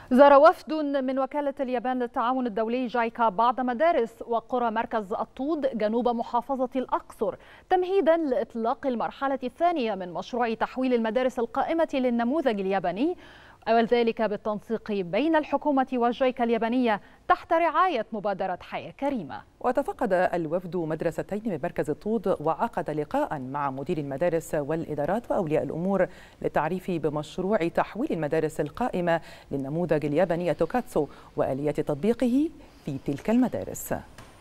زار وفد من وكالة اليابان للتعاون الدولي جايكا بعض مدارس وقرى مركز الطود جنوب محافظة الأقصر تمهيدا لإطلاق المرحلة الثانية من مشروع تحويل المدارس القائمة للنموذج الياباني، وذلك بالتنسيق بين الحكومة والجايكا اليابانية تحت رعاية مبادرة حياة كريمة. وتفقد الوفد مدرستين من مركز الطود وعقد لقاء مع مدير المدارس والإدارات وأولياء الأمور للتعريف بمشروع تحويل المدارس القائمة للنموذج الياباني توكاتسو وآلية تطبيقه في تلك المدارس.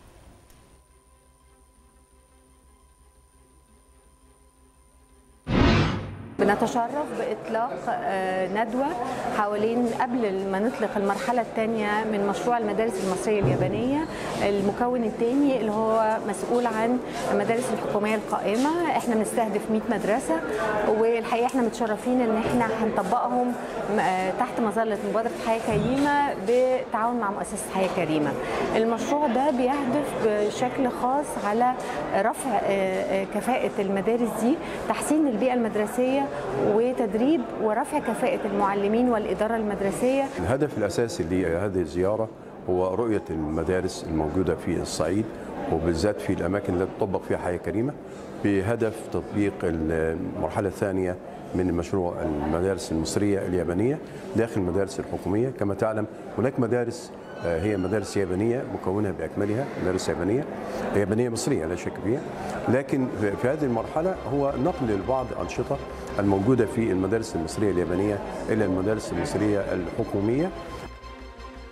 بنتشرف بإطلاق ندوة حوالين قبل ما نطلق المرحلة الثانية من مشروع المدارس المصرية اليابانية، المكون الثاني اللي هو مسؤول عن المدارس الحكومية القائمة. احنا بنستهدف 100 مدرسة، والحقيقة احنا متشرفين ان احنا هنطبقهم تحت مظلة مبادرة حياة كريمة بالتعاون مع مؤسسة حياة كريمة. المشروع ده بيهدف بشكل خاص على رفع كفاءة المدارس دي، تحسين البيئة المدرسية وتدريب ورفع كفاءة المعلمين والإدارة المدرسية. الهدف الأساسي لهذه الزيارة هو رؤية المدارس الموجودة في الصعيد، وبالذات في الأماكن التي تطبق فيها حياة كريمة، بهدف تطبيق المرحلة الثانية من مشروع المدارس المصرية اليابانية داخل المدارس الحكومية. كما تعلم هناك مدارس هي مدارس يابانية مكونة بأكملها، مدارس يابانية مصرية لا شك فيها، لكن في هذه المرحلة هو نقل لبعض الأنشطة الموجودة في المدارس المصرية اليابانية إلى المدارس المصرية الحكومية.